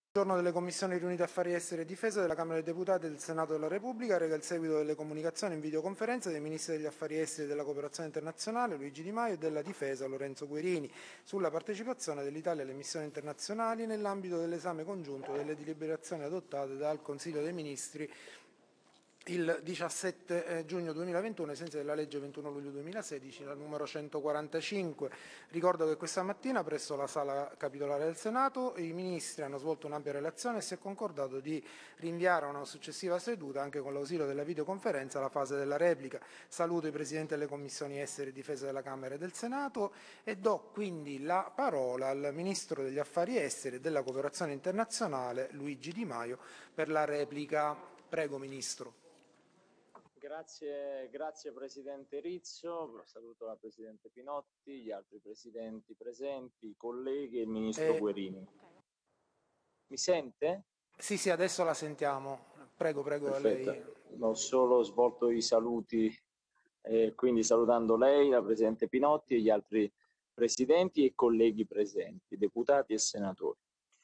Il giorno delle Commissioni riunite Affari Esteri e Difesa della Camera dei Deputati e del Senato della Repubblica reca il seguito delle comunicazioni in videoconferenza dei Ministri degli Affari Esteri e della Cooperazione Internazionale Luigi Di Maio e della Difesa Lorenzo Guerini sulla partecipazione dell'Italia alle missioni internazionali nell'ambito dell'esame congiunto delle deliberazioni adottate dal Consiglio dei Ministri il 17 giugno 2021 ai sensi della legge 21 luglio 2016, la numero 145. Ricordo che questa mattina presso la sala capitolare del Senato i ministri hanno svolto un'ampia relazione e si è concordato di rinviare a una successiva seduta, anche con l'ausilio della videoconferenza, la fase della replica. Saluto i Presidenti delle Commissioni Esteri e Difesa della Camera e del Senato e do quindi la parola al Ministro degli Affari Esteri e della Cooperazione Internazionale Luigi Di Maio per la replica. Prego, Ministro. Grazie Presidente Rizzo, saluto la Presidente Pinotti, gli altri Presidenti presenti, i colleghi e il Ministro Guerini. Mi sente? Sì, adesso la sentiamo. Prego, Perfetto. lei. Ho solo svolto i saluti, quindi salutando lei, la Presidente Pinotti e gli altri Presidenti e colleghi presenti, deputati e senatori.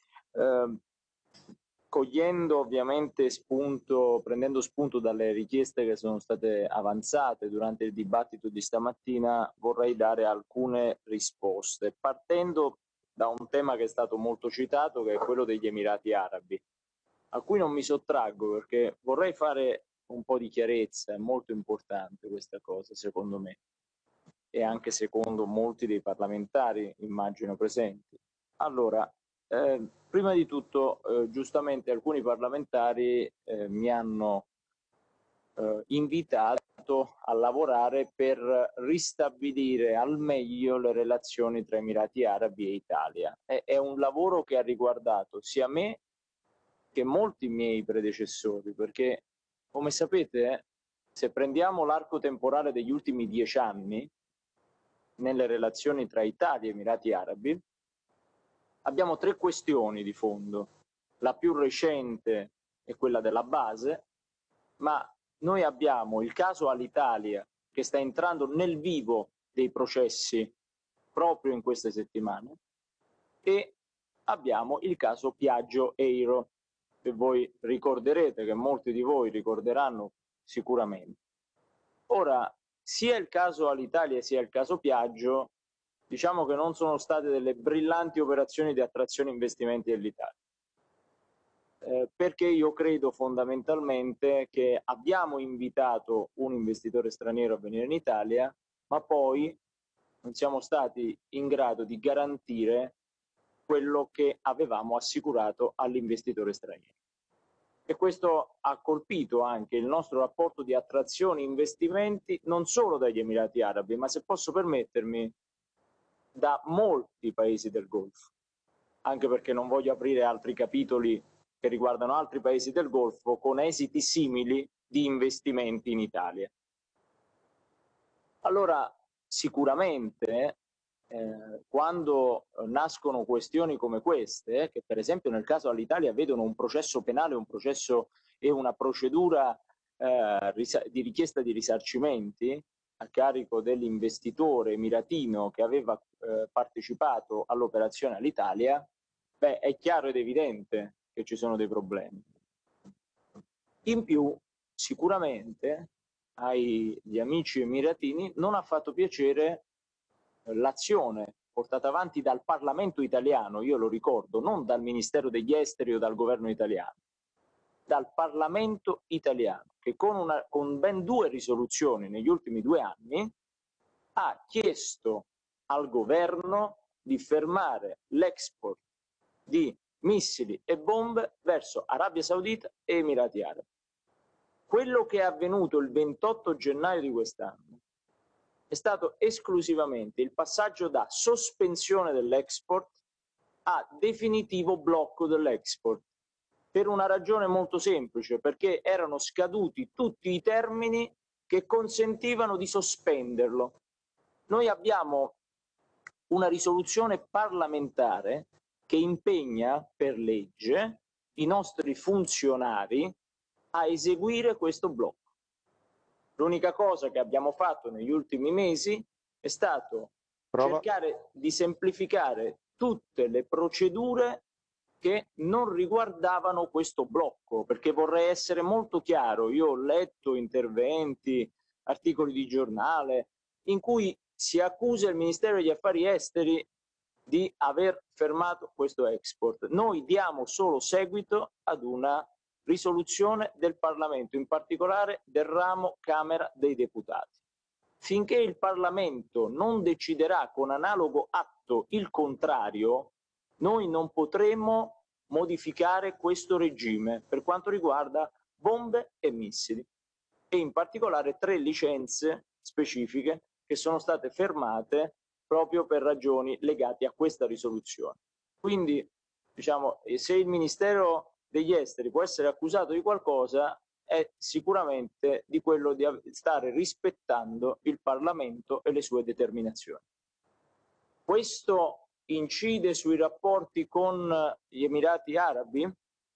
Cogliendo ovviamente prendendo spunto dalle richieste che sono state avanzate durante il dibattito di stamattina, vorrei dare alcune risposte, partendo da un tema che è stato molto citato, che è quello degli Emirati Arabi, a cui non mi sottraggo perché vorrei fare un po' di chiarezza, è molto importante questa cosa secondo me, e anche secondo molti dei parlamentari, immagino, presenti. Allora, prima di tutto, giustamente alcuni parlamentari mi hanno invitato a lavorare per ristabilire al meglio le relazioni tra Emirati Arabi e Italia. È un lavoro che ha riguardato sia me che molti miei predecessori, perché, come sapete, se prendiamo l'arco temporale degli ultimi 10 anni, nelle relazioni tra Italia e Emirati Arabi, abbiamo 3 questioni di fondo. La più recente è quella della base, ma noi abbiamo il caso Alitalia che sta entrando nel vivo dei processi proprio in queste settimane e abbiamo il caso Piaggio Eiro, che voi ricorderete, che molti di voi ricorderanno sicuramente. Ora, sia il caso Alitalia sia il caso Piaggio, diciamo che non sono state delle brillanti operazioni di attrazione investimenti dell'Italia. Perché io credo fondamentalmente che abbiamo invitato un investitore straniero a venire in Italia, ma poi non siamo stati in grado di garantire quello che avevamo assicurato all'investitore straniero. E questo ha colpito anche il nostro rapporto di attrazione investimenti non solo dagli Emirati Arabi, ma, se posso permettermi, da molti paesi del Golfo, anche perché non voglio aprire altri capitoli che riguardano altri paesi del Golfo con esiti simili di investimenti in Italia. Allora, sicuramente quando nascono questioni come queste, che per esempio nel caso all'Italia vedono un processo penale, un processo e una procedura di richiesta di risarcimenti a carico dell'investitore emiratino che aveva partecipato all'operazione all'Italia, beh, è chiaro ed evidente che ci sono dei problemi. In più, sicuramente agli amici emiratini non ha fatto piacere l'azione portata avanti dal Parlamento italiano, io lo ricordo, non dal Ministero degli Esteri o dal governo italiano, dal Parlamento italiano, che con ben 2 risoluzioni negli ultimi 2 anni ha chiesto al governo di fermare l'export di missili e bombe verso Arabia Saudita e Emirati Arabi. Quello che è avvenuto il 28 gennaio di quest'anno è stato esclusivamente il passaggio da sospensione dell'export a definitivo blocco dell'export, per una ragione molto semplice, perché erano scaduti tutti i termini che consentivano di sospenderlo. Noi abbiamo una risoluzione parlamentare che impegna per legge i nostri funzionari a eseguire questo blocco. L'unica cosa che abbiamo fatto negli ultimi mesi è stato cercare di semplificare tutte le procedure che non riguardavano questo blocco, perché vorrei essere molto chiaro. Io ho letto interventi, articoli di giornale, in cui si accusa il Ministero degli Affari Esteri di aver fermato questo export. Noi diamo solo seguito ad una risoluzione del Parlamento, in particolare del ramo Camera dei Deputati. Finché il Parlamento non deciderà con analogo atto il contrario, noi non potremo modificare questo regime per quanto riguarda bombe e missili, e in particolare 3 licenze specifiche che sono state fermate proprio per ragioni legate a questa risoluzione. Quindi, diciamo, se il Ministero degli Esteri può essere accusato di qualcosa, è sicuramente di quello di stare rispettando il Parlamento e le sue determinazioni. Questo incide sui rapporti con gli Emirati Arabi?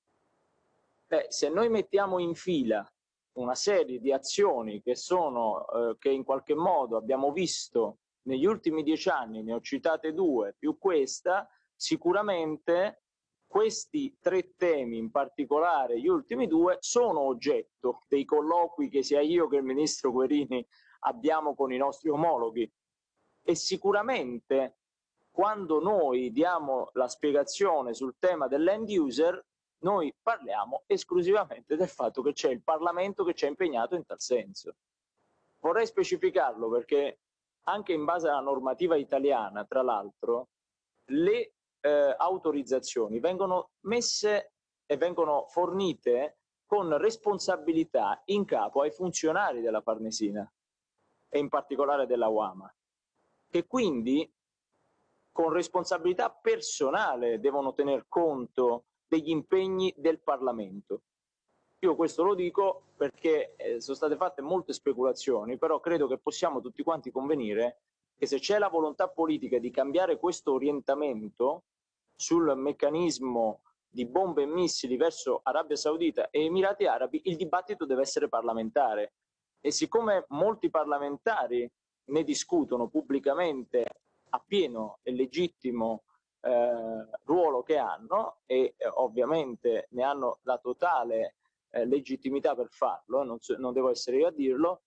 Se noi mettiamo in fila una serie di azioni che in qualche modo abbiamo visto negli ultimi 10 anni, ne ho citate 2, più questa, sicuramente questi 3 temi, in particolare gli ultimi 2, sono oggetto dei colloqui che sia io che il ministro Guerini abbiamo con i nostri omologhi, e sicuramente quando noi diamo la spiegazione sul tema dell'end user, noi parliamo esclusivamente del fatto che c'è il Parlamento che ci ha impegnato in tal senso. Vorrei specificarlo perché anche in base alla normativa italiana, tra l'altro, le autorizzazioni vengono messe e vengono fornite con responsabilità in capo ai funzionari della Farnesina e in particolare della UAMA, che quindi con responsabilità personale devono tener conto degli impegni del Parlamento. Io questo lo dico perché sono state fatte molte speculazioni, però credo che possiamo tutti quanti convenire che se c'è la volontà politica di cambiare questo orientamento sul meccanismo di bombe e missili verso Arabia Saudita e Emirati Arabi, il dibattito deve essere parlamentare. E siccome molti parlamentari ne discutono pubblicamente a pieno e legittimo ruolo che hanno e ovviamente ne hanno la totale legittimità per farlo, non devo essere io a dirlo,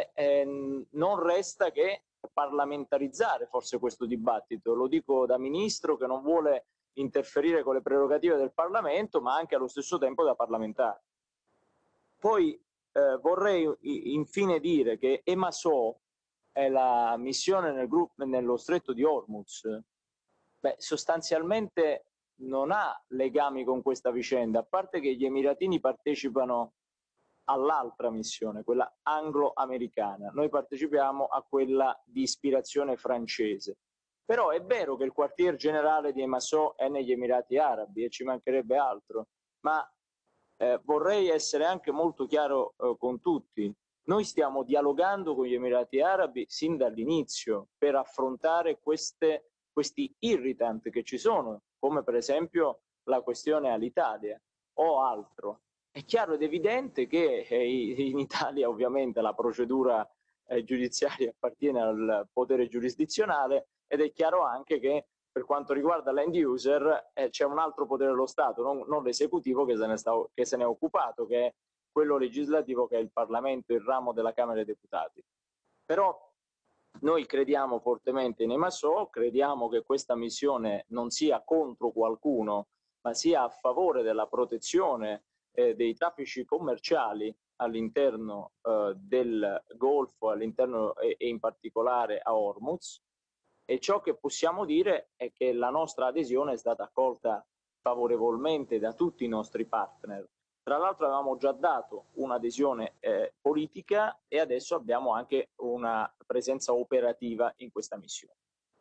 non resta che parlamentarizzare forse questo dibattito. Lo dico da ministro che non vuole interferire con le prerogative del Parlamento, ma anche allo stesso tempo da parlamentare. Poi vorrei infine dire che EMASO è la missione nello stretto di Hormuz. Sostanzialmente non ha legami con questa vicenda, a parte che gli emiratini partecipano all'altra missione, quella anglo-americana. Noi partecipiamo a quella di ispirazione francese. Però è vero che il quartier generale di EMASO è negli Emirati Arabi e ci mancherebbe altro, ma vorrei essere anche molto chiaro con tutti. Noi stiamo dialogando con gli Emirati Arabi sin dall'inizio per affrontare questi irritant che ci sono, come per esempio la questione all'Italia o altro. È chiaro ed evidente che in Italia ovviamente la procedura giudiziaria appartiene al potere giurisdizionale, ed è chiaro anche che per quanto riguarda l'end user c'è un altro potere dello Stato, non l'esecutivo che se ne è occupato, che è quello legislativo, che è il Parlamento, il ramo della Camera dei Deputati. Però noi crediamo fortemente in EMASO, crediamo che questa missione non sia contro qualcuno, ma sia a favore della protezione dei traffici commerciali all'interno del Golfo, all'interno e in particolare a Hormuz. E ciò che possiamo dire è che la nostra adesione è stata accolta favorevolmente da tutti i nostri partner. Tra l'altro avevamo già dato un'adesione politica e adesso abbiamo anche una presenza operativa in questa missione.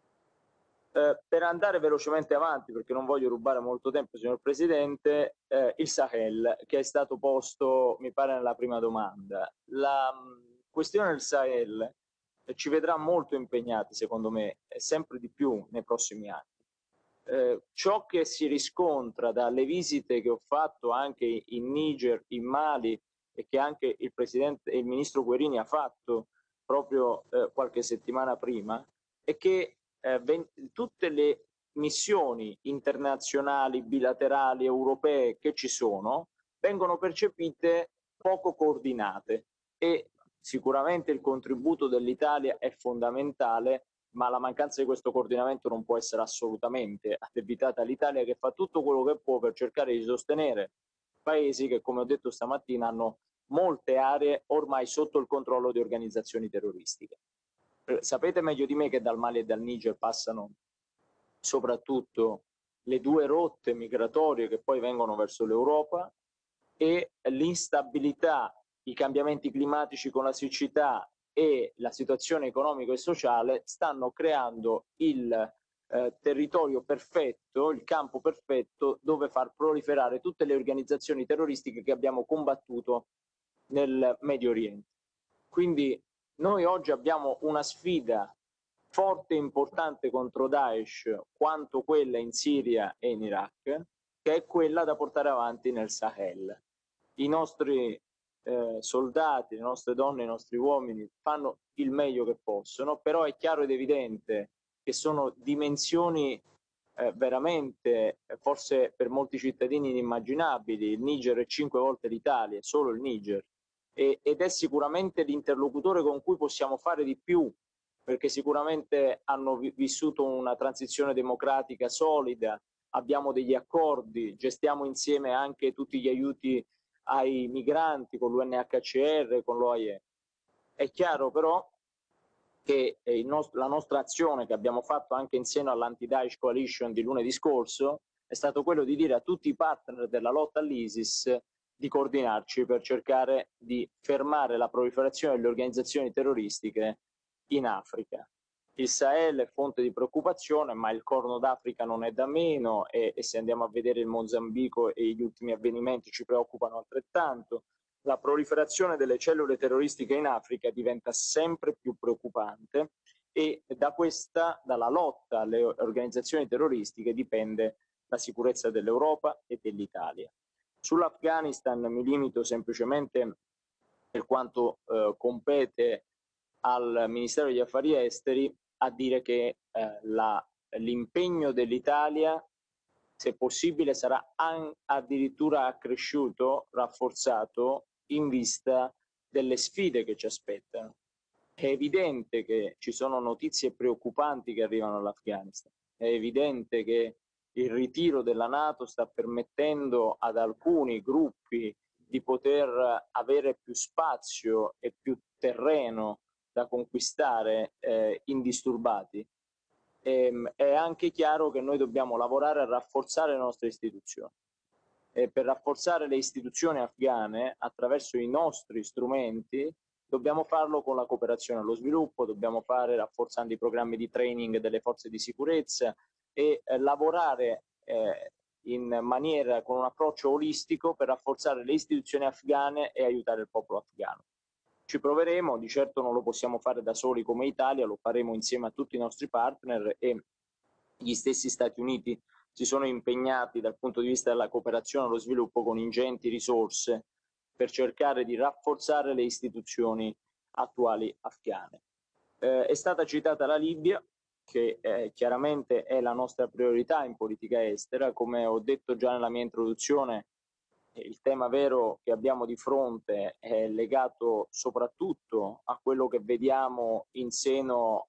Per andare velocemente avanti, perché non voglio rubare molto tempo, signor Presidente, il Sahel, che è stato posto, mi pare, nella prima domanda. La questione del Sahel ci vedrà molto impegnati, secondo me, sempre di più nei prossimi anni. Ciò che si riscontra dalle visite che ho fatto anche in Niger, in Mali, e che anche il Presidente e il Ministro Guerini ha fatto proprio qualche settimana prima, è che tutte le missioni internazionali, bilaterali, europee che ci sono, vengono percepite poco coordinate e sicuramente il contributo dell'Italia è fondamentale, ma la mancanza di questo coordinamento non può essere assolutamente addebitata all'Italia, che fa tutto quello che può per cercare di sostenere paesi che, come ho detto stamattina, hanno molte aree ormai sotto il controllo di organizzazioni terroristiche. Sapete meglio di me che dal Mali e dal Niger passano soprattutto le due rotte migratorie che poi vengono verso l'Europa, e l'instabilità, i cambiamenti climatici con la siccità e la situazione economica e sociale stanno creando il territorio perfetto, il campo perfetto dove far proliferare tutte le organizzazioni terroristiche che abbiamo combattuto nel Medio Oriente. Quindi noi oggi abbiamo una sfida forte e importante contro Daesh, quanto quella in Siria e in Iraq, che è quella da portare avanti nel Sahel. I nostri soldati, le nostre donne, i nostri uomini fanno il meglio che possono, però è chiaro ed evidente che sono dimensioni veramente, forse per molti cittadini inimmaginabili. Il Niger è 5 volte l'Italia, solo il Niger, ed è sicuramente l'interlocutore con cui possiamo fare di più, perché sicuramente hanno vissuto una transizione democratica solida, abbiamo degli accordi, gestiamo insieme anche tutti gli aiuti ai migranti con l'UNHCR, con l'OIE. È chiaro però che la nostra azione che abbiamo fatto anche in seno all'Anti-Daesh Coalition di lunedì scorso è stato quello di dire a tutti i partner della lotta all'ISIS di coordinarci per cercare di fermare la proliferazione delle organizzazioni terroristiche in Africa. Il Sahel è fonte di preoccupazione, ma il Corno d'Africa non è da meno e se andiamo a vedere il Mozambico e gli ultimi avvenimenti ci preoccupano altrettanto. La proliferazione delle cellule terroristiche in Africa diventa sempre più preoccupante e dalla lotta alle organizzazioni terroristiche dipende la sicurezza dell'Europa e dell'Italia. Sull'Afghanistan mi limito semplicemente, per quanto compete al Ministero degli Affari Esteri, a dire che l'impegno dell'Italia, se possibile, sarà addirittura accresciuto, rafforzato in vista delle sfide che ci aspettano. È evidente che ci sono notizie preoccupanti che arrivano dall'Afghanistan, è evidente che il ritiro della NATO sta permettendo ad alcuni gruppi di poter avere più spazio e più terreno da conquistare indisturbati. È anche chiaro che noi dobbiamo lavorare a rafforzare le nostre istituzioni. E per rafforzare le istituzioni afghane attraverso i nostri strumenti dobbiamo farlo con la cooperazione allo sviluppo, dobbiamo fare rafforzando i programmi di training delle forze di sicurezza e lavorare con un approccio olistico per rafforzare le istituzioni afghane e aiutare il popolo afghano. Ci proveremo, di certo non lo possiamo fare da soli come Italia, lo faremo insieme a tutti i nostri partner e gli stessi Stati Uniti si sono impegnati dal punto di vista della cooperazione allo sviluppo con ingenti risorse per cercare di rafforzare le istituzioni attuali afghane. È stata citata la Libia, che chiaramente è la nostra priorità in politica estera. Come ho detto già nella mia introduzione, il tema vero che abbiamo di fronte è legato soprattutto a quello che vediamo in seno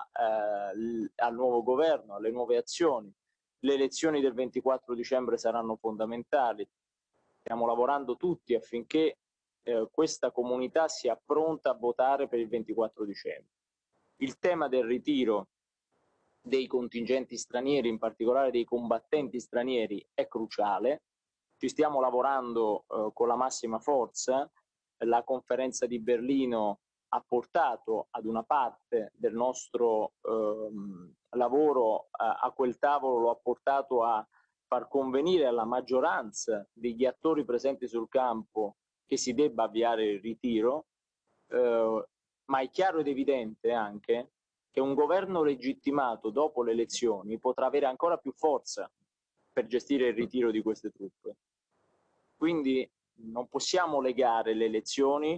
al nuovo governo, alle nuove azioni. Le elezioni del 24 dicembre saranno fondamentali. Stiamo lavorando tutti affinché questa comunità sia pronta a votare per il 24 dicembre. Il tema del ritiro dei contingenti stranieri, in particolare dei combattenti stranieri, è cruciale. Ci stiamo lavorando con la massima forza. La conferenza di Berlino ha portato ad una parte del nostro lavoro a quel tavolo, lo ha portato a far convenire alla maggioranza degli attori presenti sul campo che si debba avviare il ritiro, ma è chiaro ed evidente anche che un governo legittimato dopo le elezioni potrà avere ancora più forza per gestire il ritiro di queste truppe. Quindi non possiamo legare le elezioni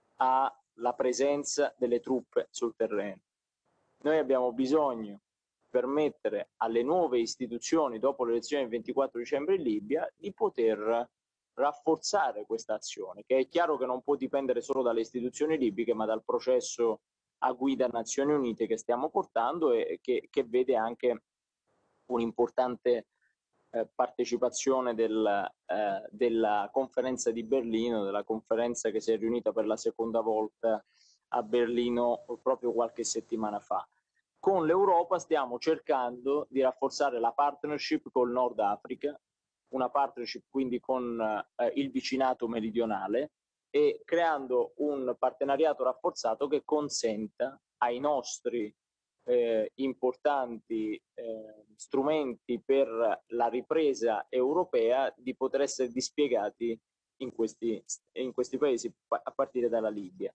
alla presenza delle truppe sul terreno. Noi abbiamo bisogno permettere alle nuove istituzioni, dopo le elezioni del 24 dicembre in Libia, di poter rafforzare questa azione, che è chiaro che non può dipendere solo dalle istituzioni libiche, ma dal processo a guida Nazioni Unite che stiamo portando e che vede anche un'importante partecipazione della conferenza di Berlino, della conferenza che si è riunita per la seconda volta a Berlino proprio qualche settimana fa. Con l'Europa stiamo cercando di rafforzare la partnership col Nord Africa, una partnership quindi con il vicinato meridionale, e creando un partenariato rafforzato che consenta ai nostri importanti strumenti per la ripresa europea di poter essere dispiegati in questi paesi a partire dalla Libia.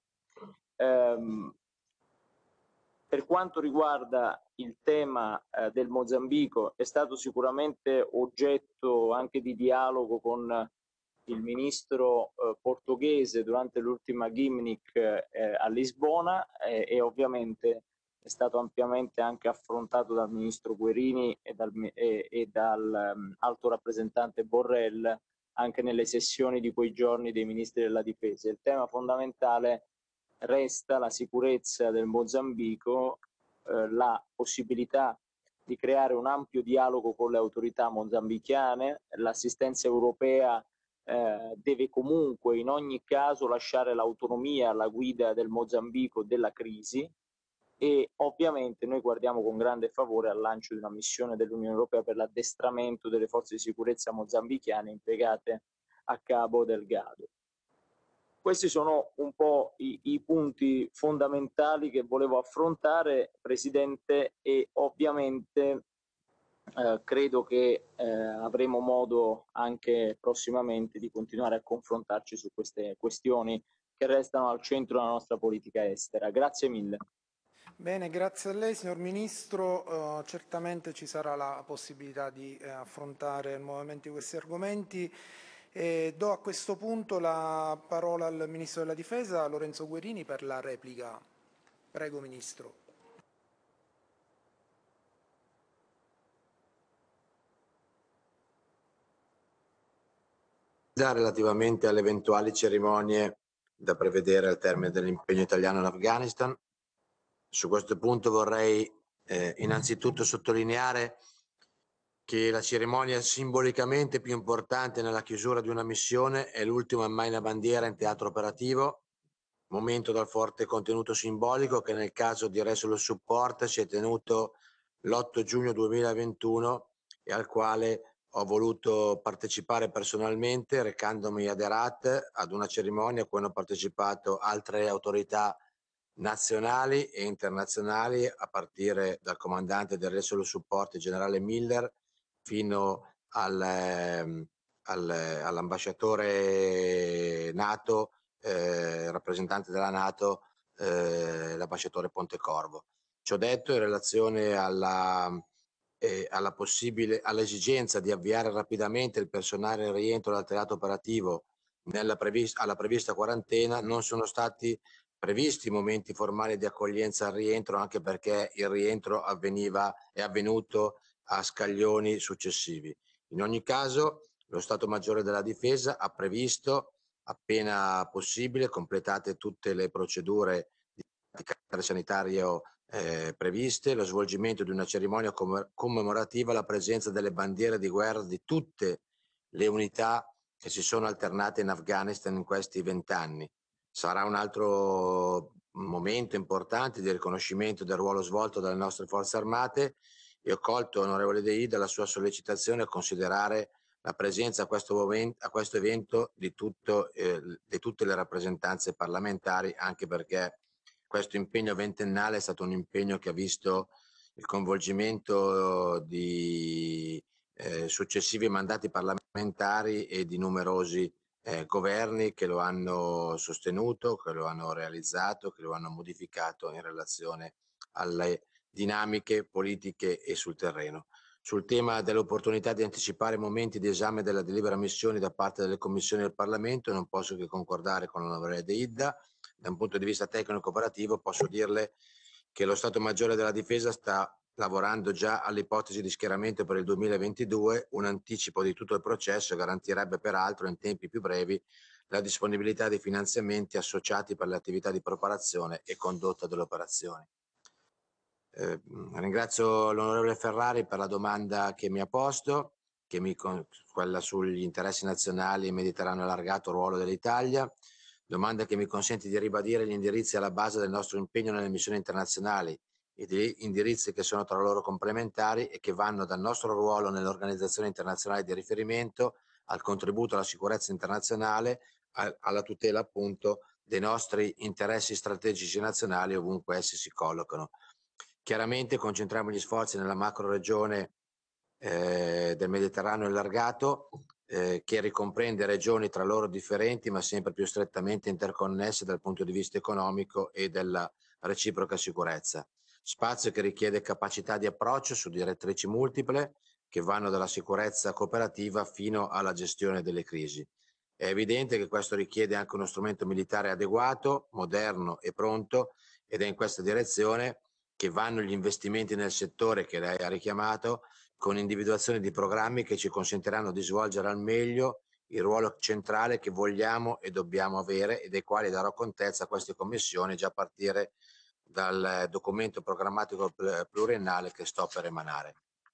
Per quanto riguarda il tema del Mozambico, è stato sicuramente oggetto anche di dialogo con il ministro portoghese durante l'ultima Gimnic a Lisbona e ovviamente è stato ampiamente anche affrontato dal ministro Guerini e dal alto rappresentante Borrell anche nelle sessioni di quei giorni dei ministri della difesa. Il tema fondamentale resta la sicurezza del Mozambico, la possibilità di creare un ampio dialogo con le autorità mozambichiane. L'assistenza europea deve comunque in ogni caso lasciare l'autonomia alla guida del Mozambico della crisi, e ovviamente noi guardiamo con grande favore al lancio di una missione dell'Unione Europea per l'addestramento delle forze di sicurezza mozambichiane impiegate a Cabo Delgado. Questi sono un po' i punti fondamentali che volevo affrontare, Presidente, e ovviamente credo che avremo modo anche prossimamente di continuare a confrontarci su queste questioni che restano al centro della nostra politica estera. Grazie mille. Bene, grazie a lei signor Ministro, certamente ci sarà la possibilità di affrontare nuovamente questi argomenti. Do a questo punto la parola al Ministro della Difesa, Lorenzo Guerini, per la replica. Prego Ministro. Relativamente alle eventuali cerimonie da prevedere al termine dell'impegno italiano in Afghanistan. Su questo punto vorrei innanzitutto sottolineare che la cerimonia simbolicamente più importante nella chiusura di una missione è l'ultima Maina Bandiera in teatro operativo, momento dal forte contenuto simbolico che nel caso di Resolute Support si è tenuto l'8 giugno 2021 e al quale ho voluto partecipare personalmente recandomi ad Herat ad una cerimonia a cui hanno partecipato altre autorità nazionali e internazionali a partire dal comandante del Resolute Support, il generale Miller, fino all'ambasciatore NATO, rappresentante della NATO, l'ambasciatore Pontecorvo. Ciò detto, in relazione all'esigenza di avviare rapidamente il personale in rientro dal teatro operativo alla prevista quarantena, non sono stati previsti momenti formali di accoglienza al rientro, anche perché il rientro è avvenuto a scaglioni successivi. In ogni caso, lo Stato Maggiore della Difesa ha previsto, appena possibile, completate tutte le procedure di carattere sanitario previste, lo svolgimento di una cerimonia commemorativa alla presenza delle bandiere di guerra di tutte le unità che si sono alternate in Afghanistan in questi 20 anni. Sarà un altro momento importante di riconoscimento del ruolo svolto dalle nostre forze armate e ho colto, onorevole De Ida, la sua sollecitazione a considerare la presenza a questo evento di tutte le rappresentanze parlamentari, anche perché questo impegno ventennale è stato un impegno che ha visto il coinvolgimento di successivi mandati parlamentari e di numerosi governi che lo hanno sostenuto, che lo hanno realizzato, che lo hanno modificato in relazione alle dinamiche politiche e sul terreno. Sul tema dell'opportunità di anticipare momenti di esame della delibera missioni da parte delle commissioni del Parlamento, non posso che concordare con l'onorevole De Idda. Da un punto di vista tecnico operativo posso dirle che lo Stato Maggiore della Difesa sta lavorando già all'ipotesi di schieramento per il 2022, un anticipo di tutto il processo garantirebbe peraltro in tempi più brevi la disponibilità di finanziamenti associati per le attività di preparazione e condotta delle operazioni. Ringrazio l'onorevole Ferrari per la domanda che mi ha posto, quella sugli interessi nazionali e Mediterraneo allargato, ruolo dell'Italia, domanda che mi consente di ribadire gli indirizzi alla base del nostro impegno nelle missioni internazionali, indirizzi che sono tra loro complementari e che vanno dal nostro ruolo nelle organizzazioni internazionali di riferimento al contributo alla sicurezza internazionale, alla tutela appunto dei nostri interessi strategici nazionali ovunque essi si collocano. Chiaramente concentriamo gli sforzi nella macro regione del Mediterraneo allargato, che ricomprende regioni tra loro differenti ma sempre più strettamente interconnesse dal punto di vista economico e della reciproca sicurezza. Spazio che richiede capacità di approccio su direttrici multiple che vanno dalla sicurezza cooperativa fino alla gestione delle crisi. È evidente che questo richiede anche uno strumento militare adeguato, moderno e pronto, ed è in questa direzione che vanno gli investimenti nel settore che lei ha richiamato, con individuazione di programmi che ci consentiranno di svolgere al meglio il ruolo centrale che vogliamo e dobbiamo avere e dei quali darò contezza a queste commissioni già a partire dal documento programmatico pluriennale che sto per emanare.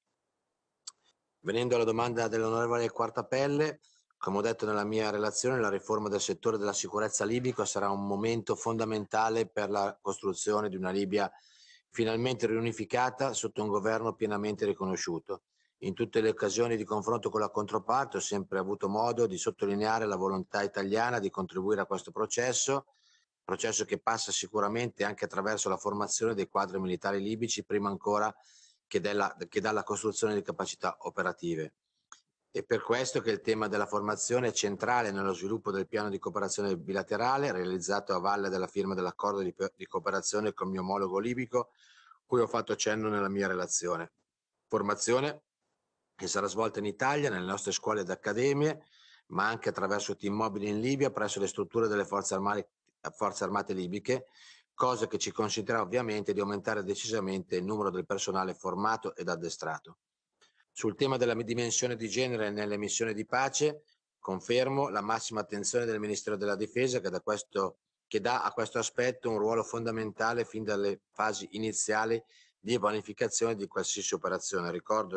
Venendo alla domanda dell'onorevole Quartapelle, come ho detto nella mia relazione, la riforma del settore della sicurezza libico sarà un momento fondamentale per la costruzione di una Libia finalmente riunificata sotto un governo pienamente riconosciuto. In tutte le occasioni di confronto con la controparte ho sempre avuto modo di sottolineare la volontà italiana di contribuire a questo processo che passa sicuramente anche attraverso la formazione dei quadri militari libici, prima ancora che dalla costruzione di capacità operative. È per questo che il tema della formazione è centrale nello sviluppo del piano di cooperazione bilaterale realizzato a valle della firma dell'accordo di cooperazione con il mio omologo libico, cui ho fatto cenno nella mia relazione. Formazione che sarà svolta in Italia, nelle nostre scuole ed accademie, ma anche attraverso team mobili in Libia presso le strutture delle forze armate libiche, cosa che ci consentirà ovviamente di aumentare decisamente il numero del personale formato ed addestrato. Sul tema della dimensione di genere nelle missioni di pace, confermo la massima attenzione del Ministero della Difesa che dà a questo aspetto un ruolo fondamentale fin dalle fasi iniziali di pianificazione di qualsiasi operazione. Ricordo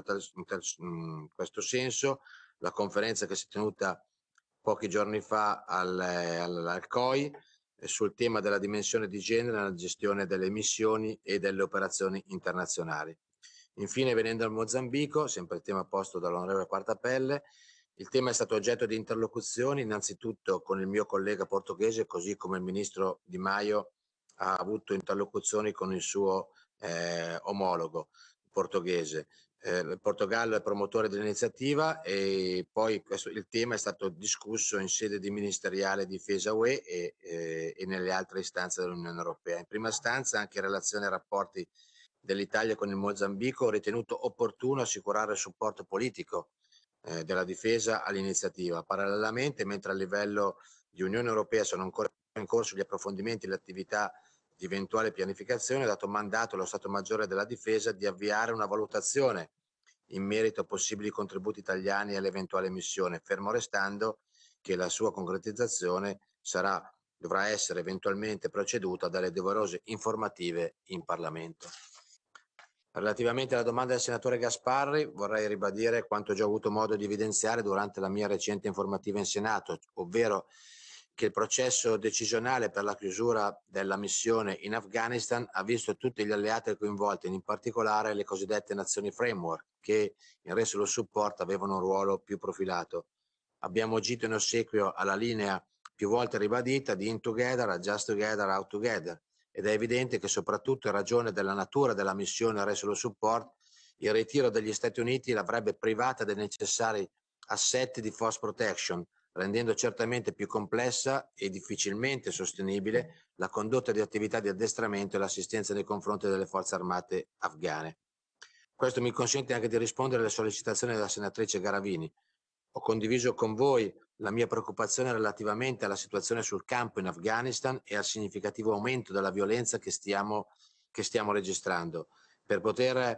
in questo senso la conferenza che si è tenuta pochi giorni fa al COI sul tema della dimensione di genere nella gestione delle missioni e delle operazioni internazionali. Infine, venendo al Mozambico, sempre il tema posto dall'onorevole Quartapelle, il tema è stato oggetto di interlocuzioni innanzitutto con il mio collega portoghese, così come il ministro Di Maio ha avuto interlocuzioni con il suo omologo portoghese. Il Portogallo è promotore dell'iniziativa e poi il tema è stato discusso in sede di ministeriale difesa UE e nelle altre istanze dell'Unione Europea. In prima istanza, anche in relazione ai rapporti dell'Italia con il Mozambico, ho ritenuto opportuno assicurare il supporto politico della difesa all'iniziativa. Parallelamente, mentre a livello di Unione Europea sono ancora in corso gli approfondimenti e le attività di eventuale pianificazione, ho dato mandato allo Stato Maggiore della Difesa di avviare una valutazione in merito a possibili contributi italiani all'eventuale missione, fermo restando che la sua concretizzazione dovrà essere eventualmente proceduta dalle doverose informative in Parlamento. Relativamente alla domanda del senatore Gasparri, vorrei ribadire quanto ho già avuto modo di evidenziare durante la mia recente informativa in Senato, ovvero che il processo decisionale per la chiusura della missione in Afghanistan ha visto tutti gli alleati coinvolti, in particolare le cosiddette nazioni framework, che in Resolute Support avevano un ruolo più profilato. Abbiamo agito in ossequio alla linea più volte ribadita di in together, adjust together, out together, ed è evidente che soprattutto in ragione della natura della missione Resolute Support, il ritiro degli Stati Uniti l'avrebbe privata dei necessari assetti di force protection, rendendo certamente più complessa e difficilmente sostenibile la condotta di attività di addestramento e l'assistenza nei confronti delle forze armate afghane. Questo mi consente anche di rispondere alle sollecitazioni della senatrice Garavini. Ho condiviso con voi la mia preoccupazione relativamente alla situazione sul campo in Afghanistan e al significativo aumento della violenza che stiamo registrando. Per poter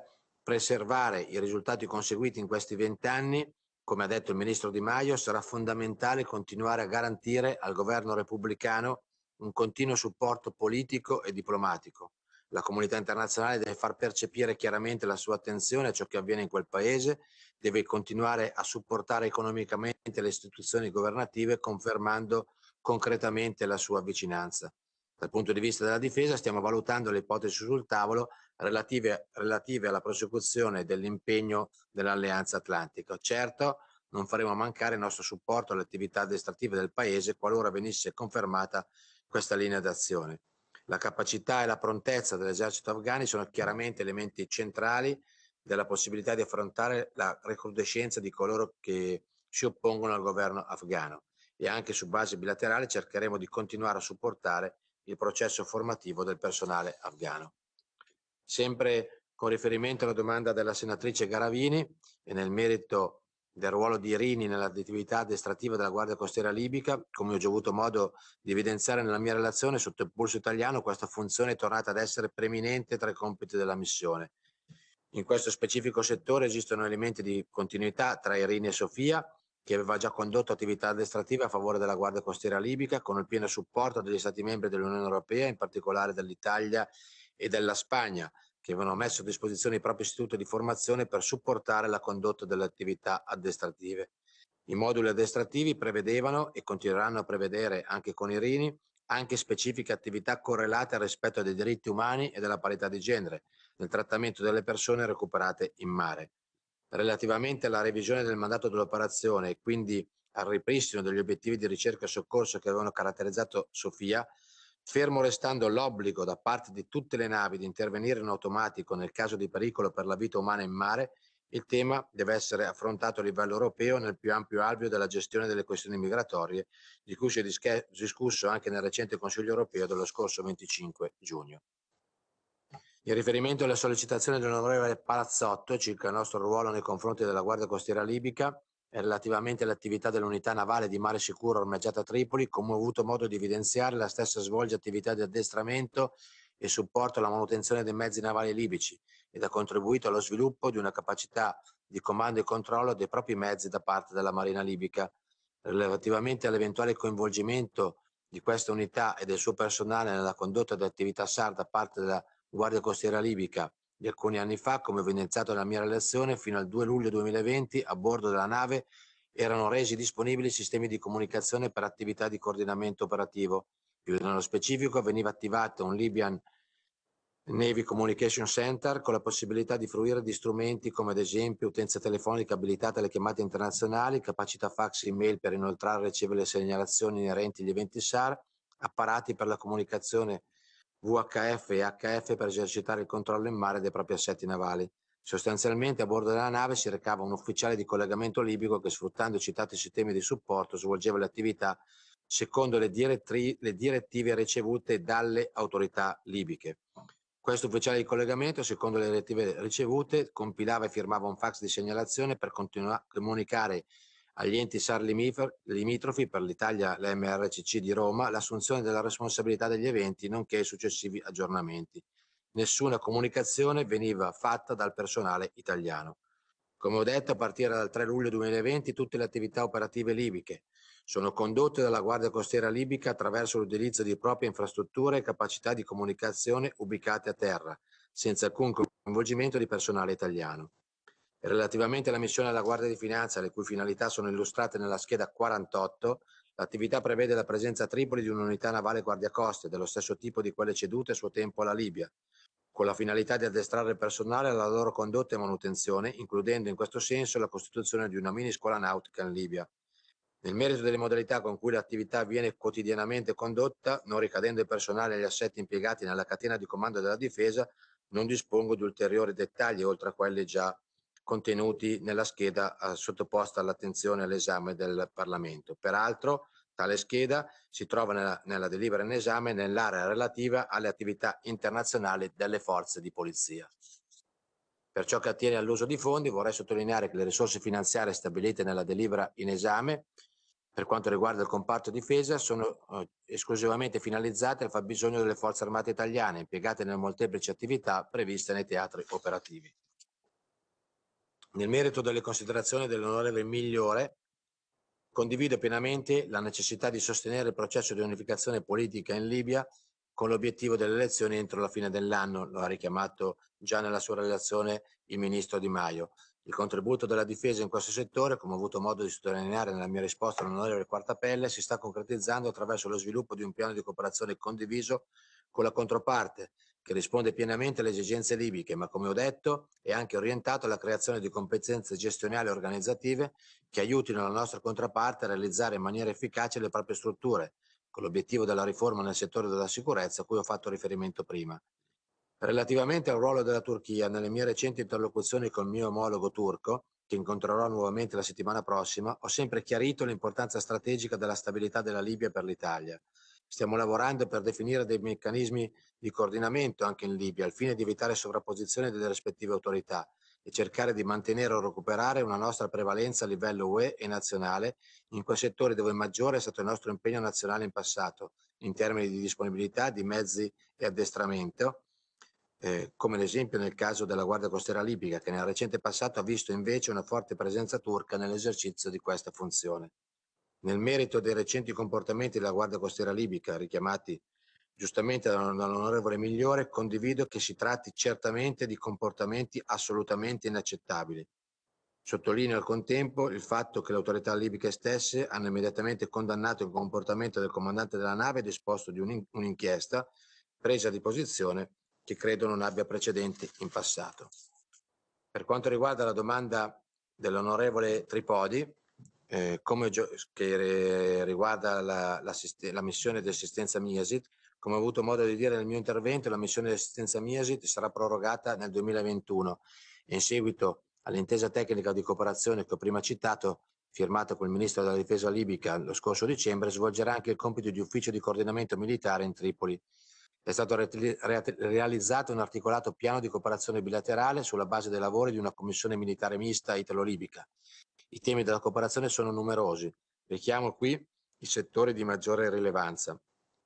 preservare i risultati conseguiti in questi 20 anni, come ha detto il ministro Di Maio, sarà fondamentale continuare a garantire al governo repubblicano un continuo supporto politico e diplomatico. La comunità internazionale deve far percepire chiaramente la sua attenzione a ciò che avviene in quel paese, deve continuare a supportare economicamente le istituzioni governative, confermando concretamente la sua vicinanza. Dal punto di vista della difesa stiamo valutando le ipotesi sul tavolo relative alla prosecuzione dell'impegno dell'Alleanza Atlantica. Certo, non faremo mancare il nostro supporto alle attività addestrative del Paese qualora venisse confermata questa linea d'azione. La capacità e la prontezza dell'esercito afghani sono chiaramente elementi centrali della possibilità di affrontare la recrudescenza di coloro che si oppongono al governo afghano, e anche su base bilaterale cercheremo di continuare a supportare il processo formativo del personale afghano. Sempre con riferimento alla domanda della senatrice Garavini e nel merito del ruolo di Irini nell'attività addestrativa della Guardia Costiera libica, come ho già avuto modo di evidenziare nella mia relazione, sotto il polso italiano questa funzione è tornata ad essere preminente tra i compiti della missione. In questo specifico settore esistono elementi di continuità tra Irini e Sofia, che aveva già condotto attività addestrative a favore della Guardia Costiera libica con il pieno supporto degli Stati membri dell'Unione Europea, in particolare dell'Italia e della Spagna, che avevano messo a disposizione il proprio istituto di formazione per supportare la condotta delle attività addestrative. I moduli addestrativi prevedevano e continueranno a prevedere anche con Irini anche specifiche attività correlate al rispetto dei diritti umani e della parità di genere nel trattamento delle persone recuperate in mare. Relativamente alla revisione del mandato dell'operazione e quindi al ripristino degli obiettivi di ricerca e soccorso che avevano caratterizzato Sofia, fermo restando l'obbligo da parte di tutte le navi di intervenire in automatico nel caso di pericolo per la vita umana in mare, il tema deve essere affrontato a livello europeo nel più ampio alveo della gestione delle questioni migratorie, di cui si è discusso anche nel recente Consiglio europeo dello scorso 25 giugno. In riferimento alle sollecitazioni dell'onorevole Palazzotto circa il nostro ruolo nei confronti della Guardia Costiera libica e relativamente all'attività dell'unità navale di Mare Sicuro ormeggiata a Tripoli, come ho avuto modo di evidenziare, la stessa svolge attività di addestramento e supporto alla manutenzione dei mezzi navali libici ed ha contribuito allo sviluppo di una capacità di comando e controllo dei propri mezzi da parte della Marina libica. Relativamente all'eventuale coinvolgimento di questa unità e del suo personale nella condotta di attività SAR da parte della Guardia Costiera libica di alcuni anni fa, come evidenziato nella mia relazione, fino al 2 luglio 2020 a bordo della nave erano resi disponibili sistemi di comunicazione per attività di coordinamento operativo. Più nello specifico veniva attivato un Libyan Navy Communication Center con la possibilità di fruire di strumenti come ad esempio utenza telefonica abilitata alle chiamate internazionali, capacità fax e email per inoltrare e ricevere le segnalazioni inerenti agli eventi SAR, apparati per la comunicazione VHF e HF per esercitare il controllo in mare dei propri assetti navali. Sostanzialmente a bordo della nave si recava un ufficiale di collegamento libico che, sfruttando i citati sistemi di supporto, svolgeva le attività secondo le direttive ricevute dalle autorità libiche. Questo ufficiale di collegamento, secondo le direttive ricevute, compilava e firmava un fax di segnalazione per comunicare agli enti SAR limitrofi, per l'Italia l'MRCC di Roma, l'assunzione della responsabilità degli eventi nonché i successivi aggiornamenti. Nessuna comunicazione veniva fatta dal personale italiano. Come ho detto, a partire dal 3 luglio 2020 tutte le attività operative libiche sono condotte dalla Guardia Costiera libica attraverso l'utilizzo di proprie infrastrutture e capacità di comunicazione ubicate a terra, senza alcun coinvolgimento di personale italiano. Relativamente alla missione della Guardia di Finanza, le cui finalità sono illustrate nella scheda 48, l'attività prevede la presenza a Tripoli di un'unità navale guardiacoste dello stesso tipo di quelle cedute a suo tempo alla Libia, con la finalità di addestrare il personale alla loro condotta e manutenzione, includendo in questo senso la costituzione di una mini scuola nautica in Libia. Nel merito delle modalità con cui l'attività viene quotidianamente condotta, non ricadendo il personale e gli assetti impiegati nella catena di comando della difesa, non dispongo di ulteriori dettagli oltre a quelli già contenuti nella scheda sottoposta all'attenzione e all'esame del Parlamento. Peraltro, tale scheda si trova nella delibera in esame nell'area relativa alle attività internazionali delle forze di polizia. Per ciò che attiene all'uso di fondi, vorrei sottolineare che le risorse finanziarie stabilite nella delibera in esame per quanto riguarda il comparto difesa sono esclusivamente finalizzate al fabbisogno delle forze armate italiane impiegate nelle molteplici attività previste nei teatri operativi. Nel merito delle considerazioni dell'onorevole Migliore, condivido pienamente la necessità di sostenere il processo di unificazione politica in Libia con l'obiettivo delle elezioni entro la fine dell'anno, lo ha richiamato già nella sua relazione il ministro Di Maio. Il contributo della difesa in questo settore, come ho avuto modo di sottolineare nella mia risposta all'onorevole Quartapelle, si sta concretizzando attraverso lo sviluppo di un piano di cooperazione condiviso con la controparte, che risponde pienamente alle esigenze libiche, ma come ho detto è anche orientato alla creazione di competenze gestionali e organizzative che aiutino la nostra controparte a realizzare in maniera efficace le proprie strutture, con l'obiettivo della riforma nel settore della sicurezza a cui ho fatto riferimento prima. Relativamente al ruolo della Turchia, nelle mie recenti interlocuzioni col mio omologo turco, che incontrerò nuovamente la settimana prossima, ho sempre chiarito l'importanza strategica della stabilità della Libia per l'Italia. Stiamo lavorando per definire dei meccanismi di coordinamento anche in Libia, al fine di evitare sovrapposizione delle rispettive autorità e cercare di mantenere o recuperare una nostra prevalenza a livello UE e nazionale in quei settori dove maggiore è stato il nostro impegno nazionale in passato, in termini di disponibilità di mezzi e addestramento, come l'esempio nel caso della Guardia Costiera Libica, che nel recente passato ha visto invece una forte presenza turca nell'esercizio di questa funzione. Nel merito dei recenti comportamenti della Guardia Costiera Libica, richiamati giustamente dall'onorevole Migliore, condivido che si tratti certamente di comportamenti assolutamente inaccettabili. Sottolineo al contempo il fatto che le autorità libiche stesse hanno immediatamente condannato il comportamento del comandante della nave e disposto di un'inchiesta, presa di posizione che credo non abbia precedenti in passato. Per quanto riguarda la domanda dell'onorevole Tripodi, che riguarda la missione di assistenza MIASIT, come ho avuto modo di dire nel mio intervento, la missione di assistenza MIASIT sarà prorogata nel 2021 e in seguito all'intesa tecnica di cooperazione che ho prima citato, firmata col Ministro della Difesa libica lo scorso dicembre, svolgerà anche il compito di ufficio di coordinamento militare in Tripoli. È stato realizzato un articolato piano di cooperazione bilaterale sulla base dei lavori di una commissione militare mista italo-libica. I temi della cooperazione sono numerosi. Richiamo qui i settori di maggiore rilevanza: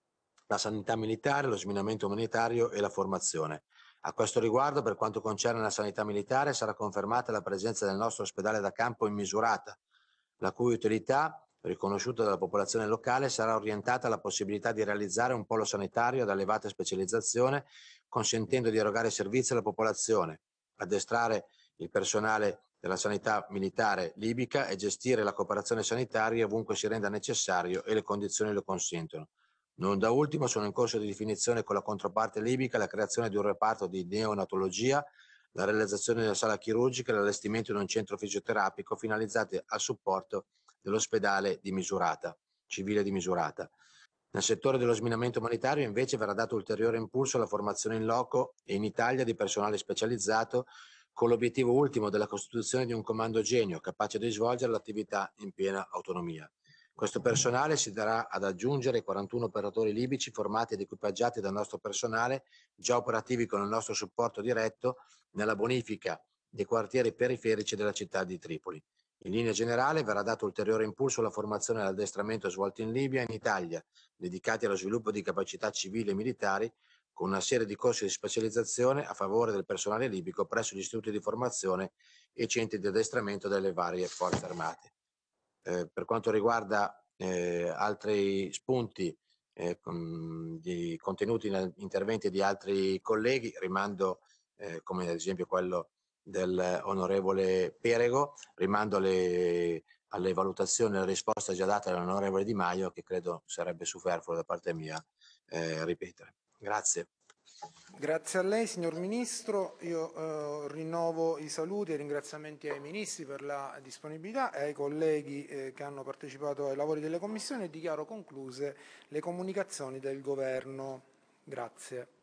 la sanità militare, lo sminamento umanitario e la formazione. A questo riguardo, per quanto concerne la sanità militare, sarà confermata la presenza del nostro ospedale da campo in Misurata, la cui utilità, riconosciuta dalla popolazione locale, sarà orientata alla possibilità di realizzare un polo sanitario ad elevata specializzazione, consentendo di erogare servizi alla popolazione, addestrare il personale della sanità militare libica e gestire la cooperazione sanitaria ovunque si renda necessario e le condizioni lo consentono. Non da ultimo sono in corso di definizione con la controparte libica la creazione di un reparto di neonatologia, la realizzazione di una sala chirurgica e l'allestimento di un centro fisioterapico finalizzati al supporto dell'ospedale di Misurata, civile di Misurata. Nel settore dello sminamento umanitario invece verrà dato ulteriore impulso alla formazione in loco e in Italia di personale specializzato, con l'obiettivo ultimo della costituzione di un comando genio capace di svolgere l'attività in piena autonomia. Questo personale si darà ad aggiungere i 41 operatori libici formati ed equipaggiati dal nostro personale, già operativi con il nostro supporto diretto nella bonifica dei quartieri periferici della città di Tripoli. In linea generale verrà dato ulteriore impulso alla formazione e all'addestramento svolti in Libia e in Italia, dedicati allo sviluppo di capacità civili e militari, con una serie di corsi di specializzazione a favore del personale libico presso gli istituti di formazione e centri di addestramento delle varie forze armate. Per quanto riguarda altri spunti contenuti negli interventi di altri colleghi, rimando, come ad esempio quello dell'onorevole Perego, rimando alle valutazioni e alle risposte già date dall'onorevole Di Maio, che credo sarebbe superfluo da parte mia ripetere. Grazie. Grazie a lei, signor Ministro. Io rinnovo i saluti e i ringraziamenti ai Ministri per la disponibilità e ai colleghi che hanno partecipato ai lavori delle commissioni e dichiaro concluse le comunicazioni del Governo. Grazie.